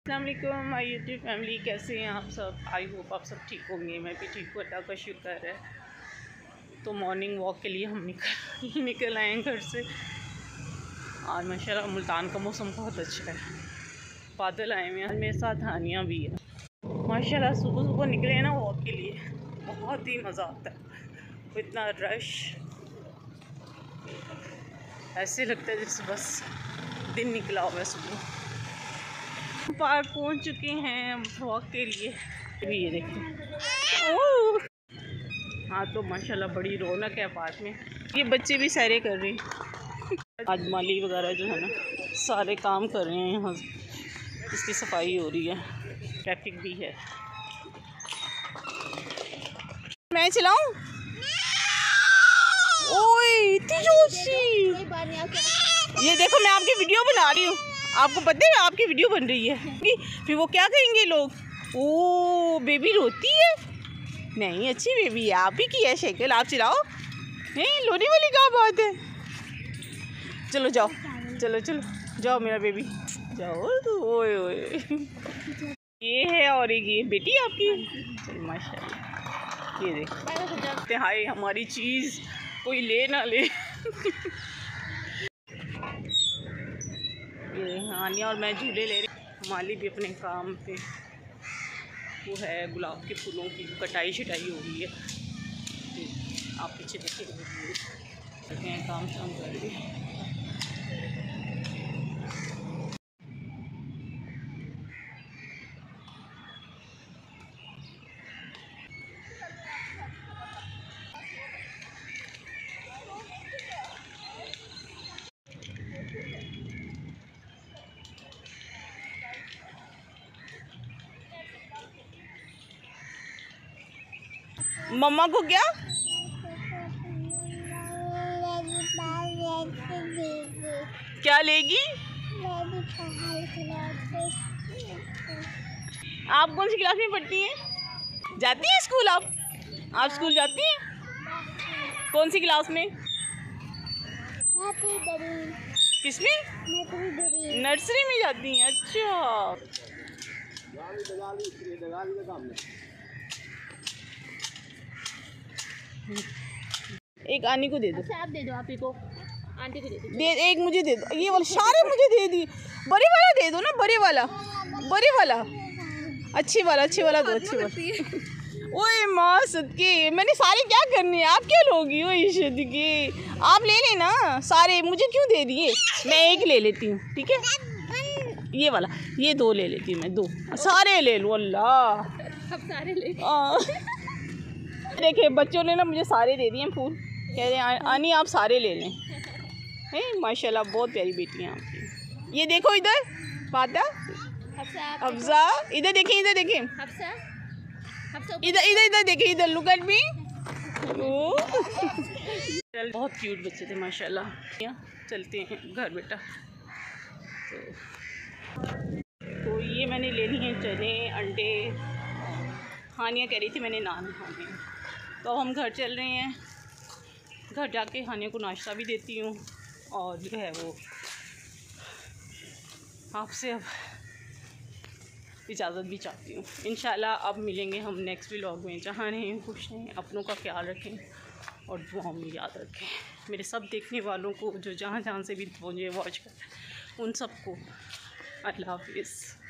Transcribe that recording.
अस्सलाम वालेकुम my YouTube family, कैसे हैं आप सब। आई होप आप सब ठीक होंगे। मैं भी ठीक हूँ, अल्लाह का शुक्र है। तो मॉर्निंग वॉक के लिए हम निकल आए हैं घर से। आज माशाल्लाह मुल्तान का मौसम बहुत अच्छा है, बादल आए हुए हैं। मेरे साथ हानिया भी है। माशाल्लाह सुबह सुबह निकले हैं ना वॉक के लिए, बहुत ही मज़ा आता है। इतना रश, ऐसे लगता है जैसे बस दिन निकला हुआ है। सुबह पार्क पहुंच चुके हैं वॉक के लिए। भी ये देखिए, ओह हाँ, तो माशाल्लाह बड़ी रौनक है पार्क में। ये बच्चे भी सैरे कर रहे हैं। आज माली वगैरह जो है ना, सारे काम कर रहे हैं। यहाँ इसकी सफाई हो रही है, ट्रैफिक भी है। मैं चलाऊं? ओए इतनी जोर से, ये देखो मैं आपकी वीडियो बना रही हूँ, आपको पता है आपकी वीडियो बन रही है। फिर वो क्या कहेंगे लोग, ओ बेबी रोती है। नहीं, अच्छी बेबी है, आप ही की है शक्ल। आप चलाओ, नहीं लोने वाली क्या बात है। चलो जाओ, चलो चलो जाओ मेरा बेबी, जाओ। तो ओए ओए ये है और ये बेटी आपकी। चलो माशाल्लाह, ये देखते हाय हमारी चीज़ कोई ले ना ले। ये हानिया और मैं झूले ले रही। माली भी अपने काम पे वो है, गुलाब के फूलों की कटाई छटाई हो रही है। आप पीछे देखिए काम शाम कर रही है। मम्मा को क्या क्या लेगी? आप कौन सी क्लास में पढ़ती हैं? जाती हैं स्कूल आप स्कूल जाती हैं? कौन सी क्लास में? किसमें? नर्सरी में जाती हैं। अच्छा, एक आनी को दे दो। अच्छा आप दे दो, आप ही को आंटी को दे दो। एक मुझे दे दो, ये वाला सारे मुझे दे दी। बड़े वाला दे दो ना, बड़े वाला अच्छी वाला दो, अच्छी वाला। ओए माँ सदके, मैंने सारे क्या करने हैं, आप क्या लोगी? ओए सदके, आप ले लेना सारे, मुझे क्यों दे दिए? मैं एक ले लेती हूँ, ठीक है। ये वाला, ये दो ले लेती हूँ मैं, दो सारे ले लूँ। अल्लाह, सब सारे ले। देखिए बच्चों ने ना मुझे सारे दे दिए फूल, कह रहे हैं आनी आप सारे ले लें। हैं माशाल्लाह, बहुत प्यारी बेटी हैं आपकी। ये देखो इधर फाता, अफजा, इधर देखिए, इधर देखिए, इधर देखिए, इधर लुक एट मी। बहुत क्यूट बच्चे थे माशाल्लाह। चलते हैं घर बेटा। तो ये मैंने ले लिए चने, अंडे। हानिया कह रही थी मैंने नान खाने, तो हम घर चल रहे हैं। घर जाके हानिया को नाश्ता भी देती हूँ और जो है वो आपसे अब इजाज़त भी चाहती हूँ। इंशाल्लाह अब मिलेंगे हम नेक्स्ट व्लॉग में। जहाँ रहें खुश रहें, अपनों का ख्याल रखें और दुआओं में याद रखें। मेरे सब देखने वालों को जो जहाँ से भी मुझे वॉच कर, उन सबको अल्लाह हाफिज़।